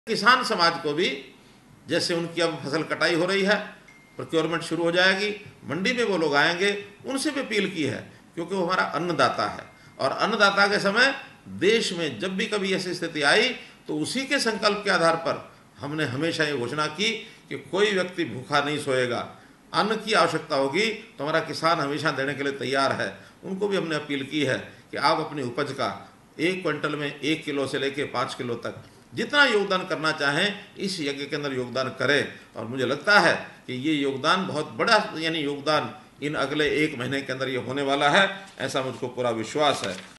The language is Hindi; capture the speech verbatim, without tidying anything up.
किसान समाज को भी, जैसे उनकी अब फसल कटाई हो रही है, प्रोक्योरमेंट शुरू हो जाएगी, मंडी में वो लोग आएंगे, उनसे भी अपील की है, क्योंकि वो हमारा अन्नदाता है। और अन्नदाता के समय देश में जब भी कभी ऐसी स्थिति आई तो उसी के संकल्प के आधार पर हमने हमेशा ये घोषणा की कि कोई व्यक्ति भूखा नहीं सोएगा। अन्न की आवश्यकता होगी तो हमारा किसान हमेशा देने के लिए तैयार है। उनको भी हमने अपील की है कि आप अपनी उपज का एक क्विंटल में एक किलो से लेकर पाँच किलो तक जितना योगदान करना चाहें इस यज्ञ के अंदर योगदान करें। और मुझे लगता है कि ये योगदान बहुत बड़ा यानी योगदान इन अगले एक महीने के अंदर ये होने वाला है, ऐसा मुझको पूरा विश्वास है।